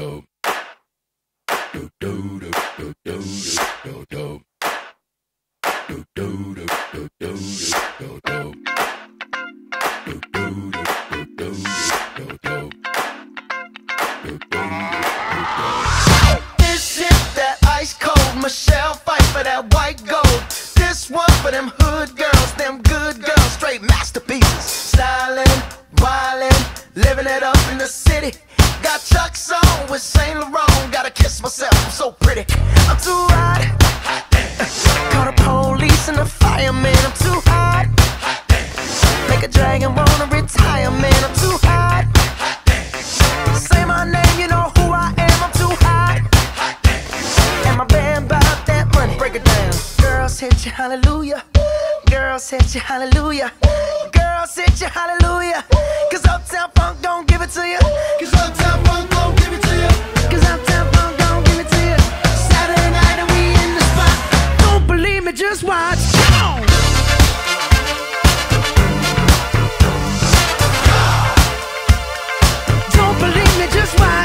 This shit that ice cold, Michelle fight for that white gold. This one for them hood girls, them good girls, straight masterpieces. Stylin', wildin', living it up in the city. Got Chuck's on with Saint Laurent, gotta kiss myself, I'm so pretty. I'm too hot. Call the police and the fireman, I'm too hot. Make a dragon wanna retire, man, I'm too hot. Say my name, you know who I am, I'm too hot. And my band bout that money, break it down. Girls hit you, hallelujah. Girls hit you, hallelujah. Girls hit you, hallelujah. Cause Uptown Funk don't give it to you. Cause Uptown Funk don't give it to you. Cause Uptown Funk don't give it to you. Saturday night and we in the spot. Don't believe me, just watch. Come on. Don't believe me, just watch.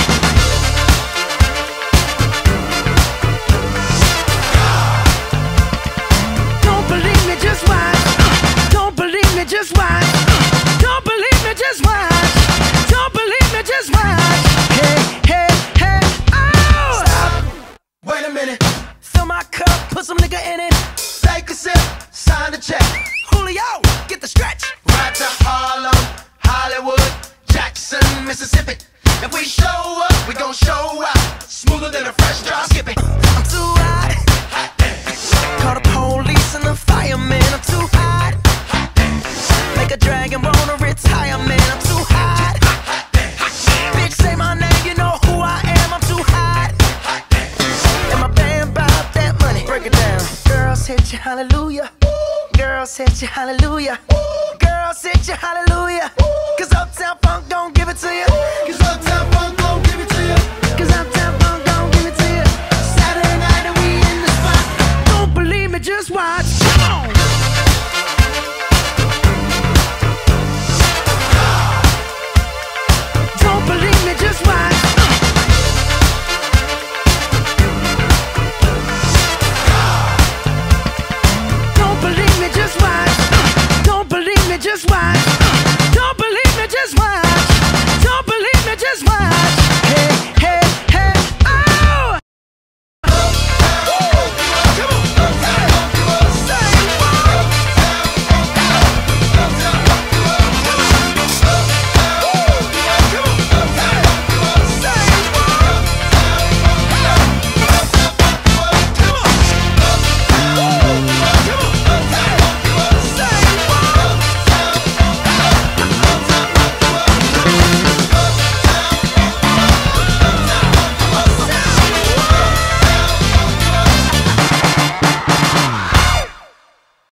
Don't believe me, just watch. Don't believe me, just watch. Don't believe me, just watch. Don't believe me, just watch. Hey, hey, hey, oh! Stop. Wait a minute. Fill my cup, put some nigga in it. Take a sip, sign the check. Julio, get the stretch. Right to Harlem, Hollywood, Jackson, Mississippi. If we show up, we gon' show out. Smoother than a fresh drop. Skip it. I'm too hot. Call the police and the fireman. I'm too hot. Make a dragon wanna retire, man. I'm too hot. Bitch, say my name, you know who I am. I'm too hot. And my band bout that money. Break it down. Girls hit you, hallelujah. Girls hit you, hallelujah. Girls hit you, hallelujah. Cause Uptown Funk don't give it to you. Cause